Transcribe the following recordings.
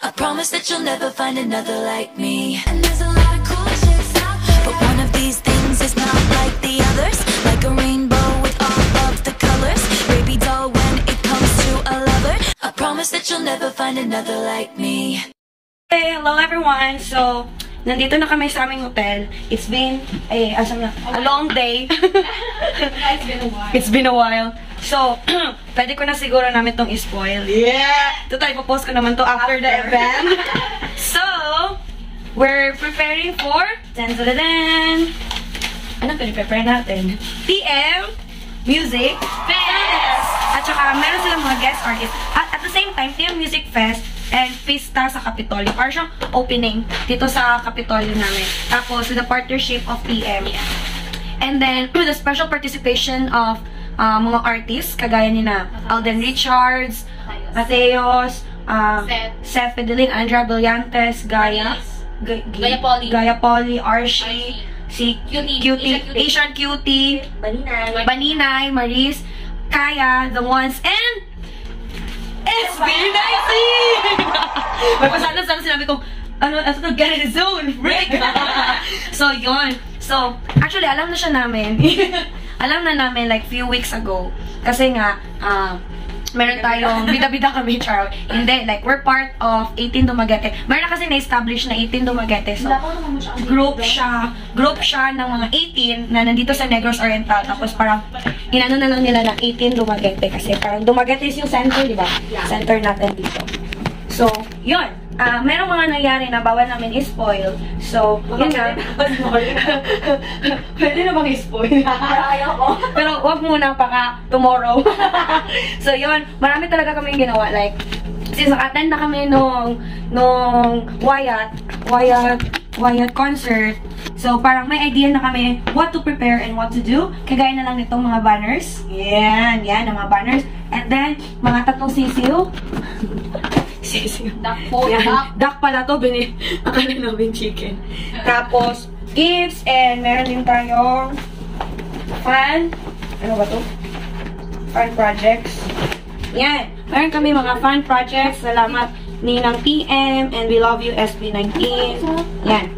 I promise that you'll never find another like me. And there's a lot of cool chicks out there, but one of these things is not like the others. Like a rainbow with all of the colors. Baby doll when it comes to a lover. I promise that you'll never find another like me. Hey, hello everyone! So, nandito na kami sa aming hotel. It's been a long day. It's been a while. So, pwede ko na siguro namin itong i-spoil. Yeah! Ito tayo, post ko naman to after the event. So, we're preparing for ano pinipepare natin? TM Music Fest! At saka, meron silang mga guest artists. At the same time, TM Music Fest and Pista sa Capitolio. Parang siyang opening dito sa Capitolio namin. Tapos, with the partnership of TM. And then, with the special participation of mga artists, kagaya ni na Alden Richards, Mateos, Seth Fidelin, Andrea Brillantes, Gaia Polly, Archie, si Cutie, Asian Cutie, Baninay, Maris, Kaya, The Ones, and SB19! May pasana sinabi ko, to get in the zone, break! So, yun. So, actually, alam na siya namin. Alam na namin like few weeks ago. Kasi nga, meron tayong bida-bida kami, Charo. Hindi, like, we're part of 18 Dumaguete. Meron na kasi na-establish na 18 Dumaguete. So, group siya ng mga 18 na nandito sa Negros Oriental. Tapos parang, inano na lang nila ng 18 Dumaguete. Kasi parang Dumaguete is yung center, di ba? Center natin dito. So, yun. Merong mga nangyari na bawal namin i-spoil. So, yun nga. Pwede na bang i-spoil? Pero wag muna baka tomorrow. So, yun. Marami talaga kami ginawa. Like, since naka-attend na kami nung Wyatt concert. So, parang may idea na kami what to prepare and what to do. Kagaya na lang nitong mga banners. Yan, ang mga banners. And then, mga tatlong sisiw. Duck pala to, akala namin chicken. Tapos, gifts, and meron din tayong fan projects. Yan. Meron kami mga fan projects. Salamat Ninang TM, and we love you SB19. Yan.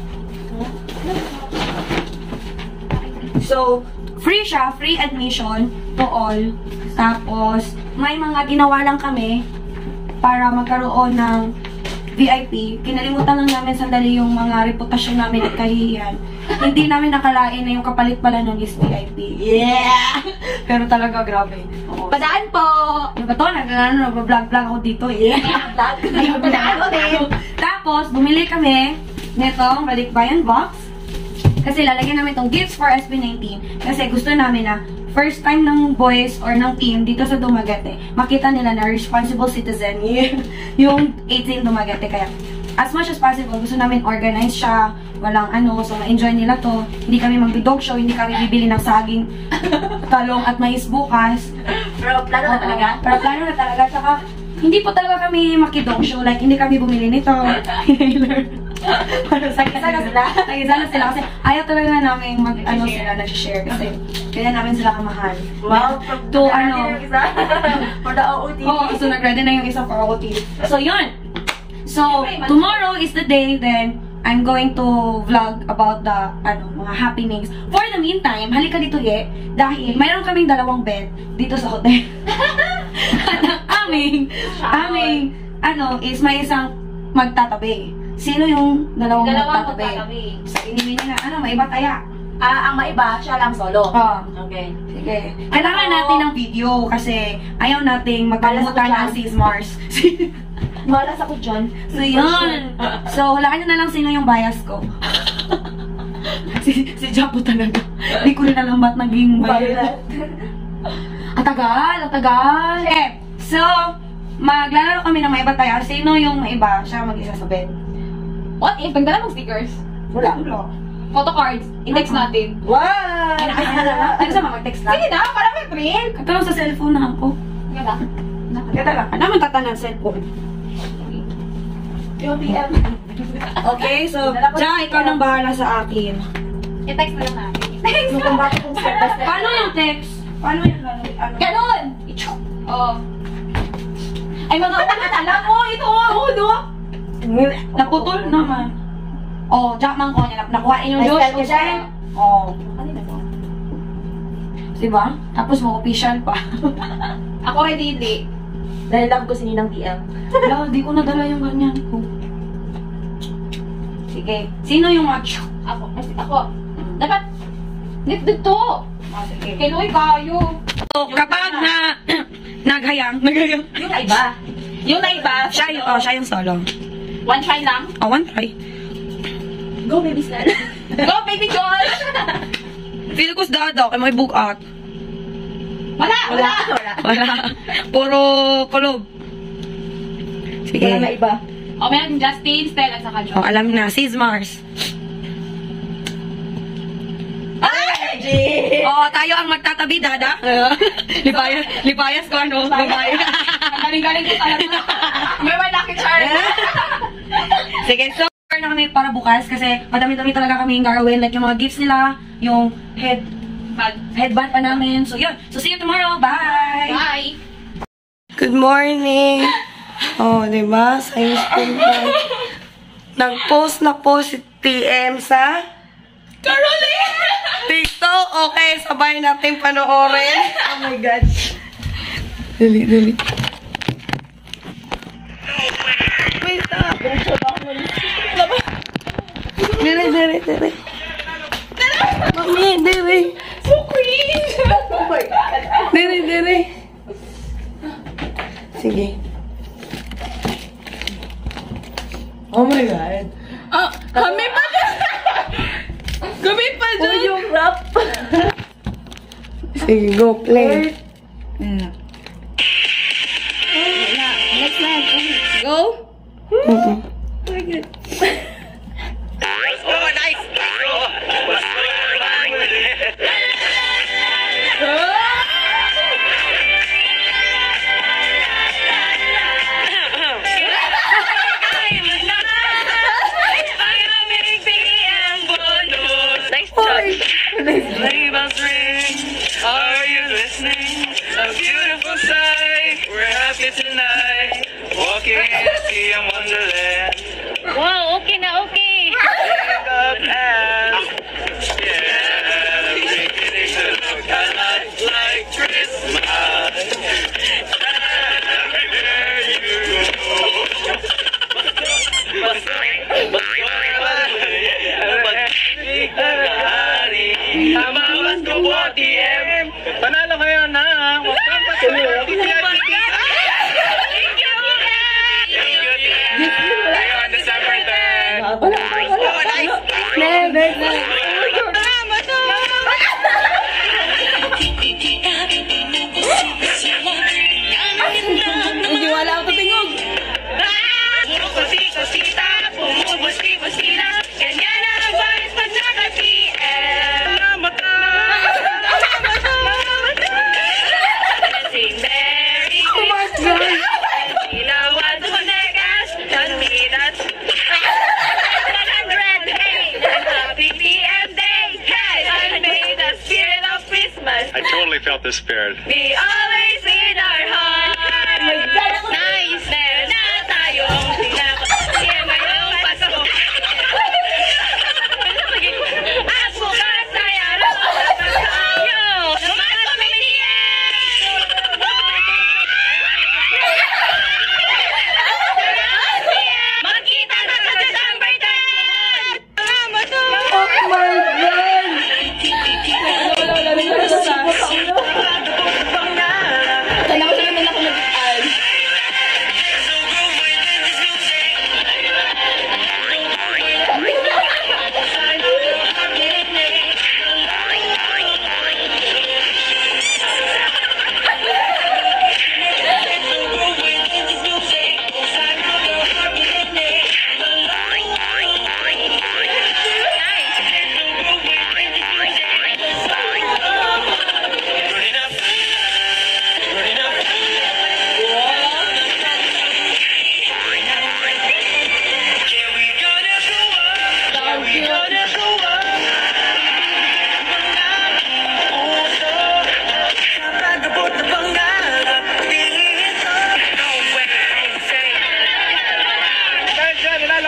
So, free siya, free admission to all. Tapos, may mga ginawa lang kami para magkaroon ng VIP. Kinalimutan lang namin sandali yung mga reputasyon namin at kahihiyan. Hindi namin nakalain na yung kapalit pala nun is VIP. Yeah! Pero talaga, grabe. Oo. Padaan po! Yung ba to? Nag-vlog ako dito eh. Padaan ko din. Tapos, bumili kami netong balikbayan box. Kasi lalagyan namin itong gifts for SB19. Kasi gusto namin na first time ng boys or ng team dito sa Dumaguete, makita nila na responsible citizen yung 18 Dumaguete. Kaya, as much as possible, gusto namin organize siya, walang so ma-enjoy nila to. Hindi kami mag-dog show, hindi kami bibili ng saging, talong at mais bukas. Pero plano na talaga. Tsaka, hindi po talaga kami makidog show. Like, hindi kami bumili nito. Nag-isa na sila kasi ayaw talaga namin sila nag-share kasi kaya namin sila kamahal. Wow! For the OOTD. Oo, so nag-ready na yung isa for OOTD. So, yun! So, tomorrow is the day then I'm going to vlog about the mga happenings. For the meantime, halika dito dahil mayroon kaming 2 bed dito sa hotel. At ang aming is may isang magtatabi. Sino yung dalawang magtatabi? So, inimin niya na, maiba taya? Ang maiba, siya lang solo. Okay. Sige. Kailangan natin ng video kasi ayaw nating magkalimutan ang sis Mars. Malas ako dyan. So, yun. So, hulaan nyo na lang sino yung bias ko. si Japo talaga. Hindi ko rin alam ba't naging bias. Ang tagal. So, maglalaro kami ng maiba taya. Sino yung maiba? Siya mag-isa sa bed. What if? Pagdala mong stickers? Wala. Photo cards. I-text natin. Wow! Ano sa mag-text lang? Sige na, parang may print. Katulong sa cellphone na ako. Ganda? Ganda lang. Ano man tatanan cellphone? Yung PM. Okay, so, ikaw nang bahala sa akin. I-text na lang natin. I-text na. Paano yung text? Paano yung Ganon! Oo. Ay, mga ulo na lang. Oh, ito, ulo. Naputol naman. Oh, Jackman ko niya. Nakuhain yung Diyos. May style ka Oh. Diba? Tapos mo official pa. Ako ready, hindi. Dahil love ko si Ninang DM. Wala, di ko nadala yung ganyan ko. Sige. Sino yung macho? Ako. Dapat, dito. Sige. Kiloy kayo. So, kapag naghayang. Yung iba. Yung iba. Siya yung solo. One try lang. Oh, one try. Go, baby Stan. Go, baby Josh. Feel ko's dada, kay may bugat. Wala. Puro kulob. Sige. Wala na iba. O, meron Justin, Stel, at saka Josh. Oh, alam na. Sis Mars. Ay! Oh, tayo ang magtatabi, dada. Lipayas ko, ano? Babae. Galing-galing ko talaga. May malaki chart. Sige, so, na kami para bukas kasi madami-dami talaga kami yung gagawin. Like, yung mga gifts nila, yung headband pa namin. So, yun. So, see you tomorrow. Bye! Bye! Good morning! Oh, diba? Science school pa. Nag-post na po si TM sa Caroline! TikTok. Okay, sabay natin panoorin. Oh my God. Dali. Wait up. Dere. Mami, dere. So cringe! Oh my God. Dere. Sige. Oh my God. Kami pa dyan! Kami pa dyan! Oh, yung rap! Sige, go play. Next line. Go! Bells ring, are you listening? A beautiful sight, we're happy tonight. Walking in a sea and wonderland. Wow, okay na okay. Wake up and beginning to look a lot like Christmas. Everywhere you go. Panalo kayo na. Huwag kang pasunod. On December 10. Hindi wala ako tingog. Pusi-kusita, pumubusi-busina, ganyan ang vibes pag naka-PM. Sing Merry Christmas, ilawan sa Bonegas, Tanmitas, 100, hey, happy PM Day, hey, and may the spirit of Christmas I totally felt the spirit. be always in our hearts. Nice, meron na tayong pinapasaya ngayong Pasko. At bukas ay araw na tayo ng mga pamilya. Magkita na sa December 10! Oh my God!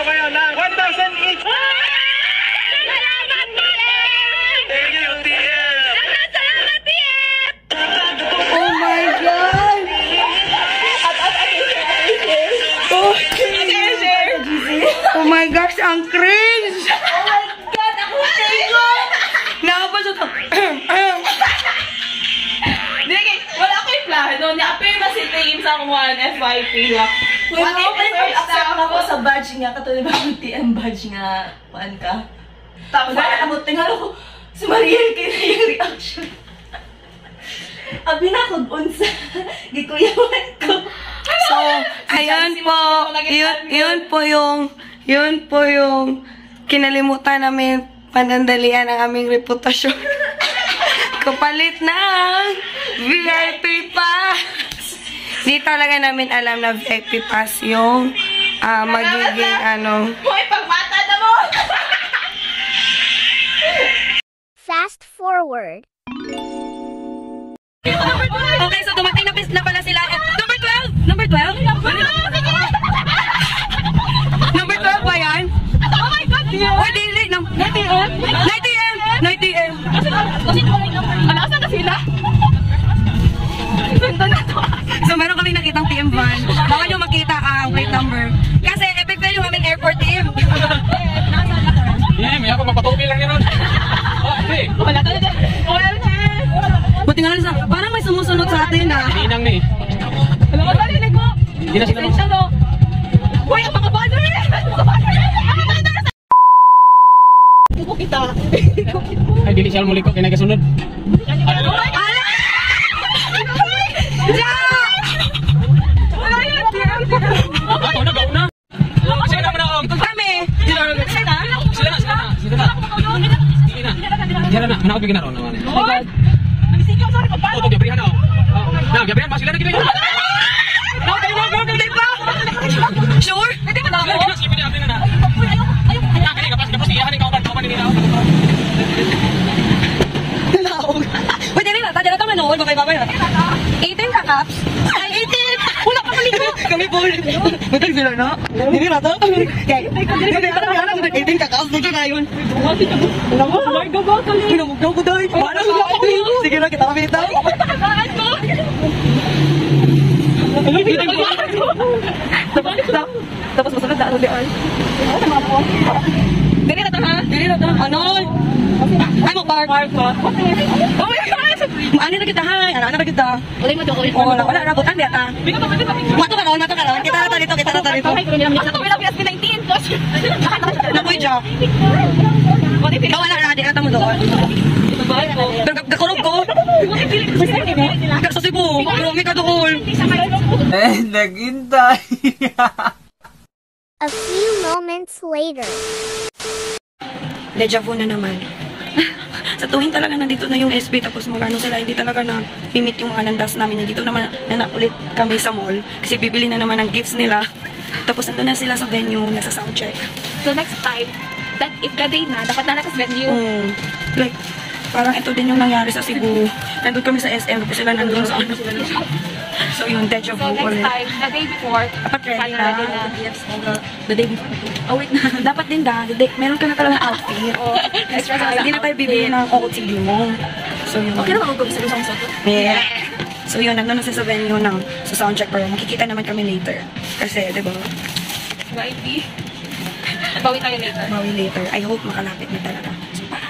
regalo kayo ng 1,000 each. Salamat, TF! Thank you, TF. Salamat, TF! Oh my God! Oh my gosh, ang cringe! Oh my God! Ako sa'yo! Nakapasok ko. Wala ko yung plano. Ni-appear ba si Tim sa akong 1 FYP lang? Wala ko accept ako sa badge nga. Katulad ba yung TM badge nga? Paan ka? Tapos, Abot, tingnan ko. Si Mariel kayo na yung reaction. Abi na ko unsa. Gikuyawan ko. So, ayan po. Yun po yung kinalimutan namin panandalian ang aming reputasyon. Kapalit ng VIP pass. Di talaga namin alam na VIP pass yung magiging ano. Hoy, pagmata na mo! Fast forward. Okay, so dumating na pala sila. Number 12? Number 12? Number 12 ba yan? Oh my God! Uy, dili. 90M? 90M! 90M! Alasan na sila? So, meron kaming nakitang TM van. Baka nyo makita ang plate number. Kasi, effective yung aming airport team. May ako magpatupi lang yun. Okay. Wala talaga. Wala na. Buti nga lang sa, parang may sumusunod sa atin ah. Inang ni. Alam mo, narinig mo. Hindi na sila Esensya mo. Hoy, ang mga banner! Mga banner! Kuko kita. Ay, dili siya muliko kaya nagasunod. Wala yan. Ako na, gawin na. Sige na, manahong. Kami! Sila na. Sige na. Diyan na, manahong bigyan na ron. Oh my God. Nagsigaw, sorry, paano? Ito, gabrihan na. Gabrihan, mas sila na kita. Hindi pa! Sure? Hindi ba na ako? Sige na, sige na. Kaya kapag iyahan yung kauban nila. Uy, dili na. Tadya na tama noon. Bakay babay na. 18 ka, Caps? Ay, 18! Wala pa maligo! Kami po. Matag sila na. Dili na to. Kaya, dili na to. 18 ka, Caps. Dito na yun. Alam mo, Margo ba? Pinamugdaw ko dahil. Paano sila ako? Sige na, kita kami ito. Tagaan ko! Tapos masunod na ano lian. Dili na to ha? Dili na to. Ano? Ay, mag-park. Oh my gosh! Ano na kita ha? Ano na kita? Wala mo doon. Wala na. Butan di ata. Mato ka noon. Kita na dito. Sa tuwi lang PSP19. Nakoy dyan. Ikaw wala na. Di na mo doon. Gakurog ko. Sa Cebu. Kurumi ka doon. Naghintay. A few moments later. Deja vu na naman. Sa tuwing talaga nandito na yung SB tapos magano sila, hindi talaga na mimit yung mga landas namin. Nandito naman na ulit kami sa mall kasi bibili na naman ng gifts nila. Tapos nandun na sila sa venue, nasa soundcheck. So next time, that if the day na, dapat na venue. Like, parang ito din yung nangyari sa Cebu. Nandun kami sa SM, tapos sila nandun sa ano. So yun, deja vu So next ulit. time, the day before, Dapat ready na. The day before. Oh wait na. Dapat din meron ka na talaga ng outfit. Hindi na tayo bibili ng OOTD mo. So yun. Okay naman ako sa isang soto. Yeah. So yun, nandun na sa venue ng sa soundcheck pero makikita naman kami later. Kasi, di ba? YP. Bawi tayo later. Mawi later. I hope makalapit na talaga. So, bye!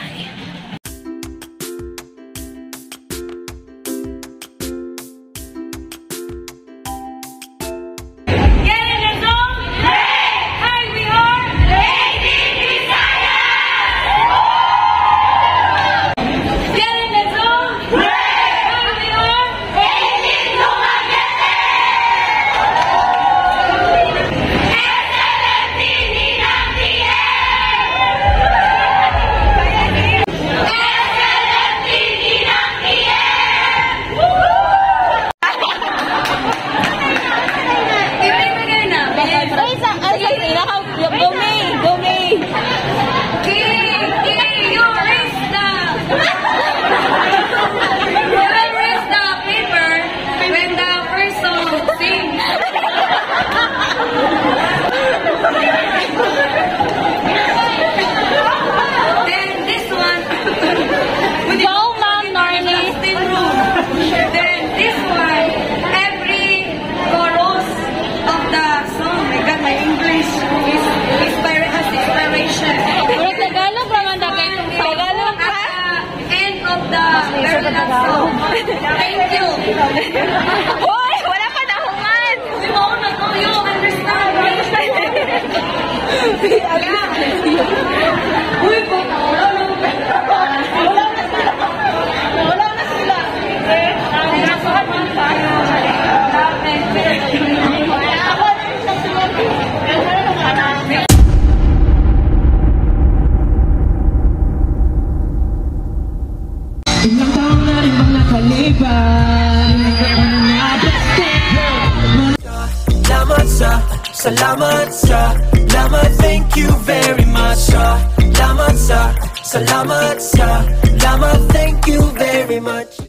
Thank you. Hoy! Wala pa nahuman! Di ba ako nag-you understand? Uy, wala na sila. Ilang taong na rin bang nakalipan? Salamat salamat, thank you very much. Salamat, thank you very much.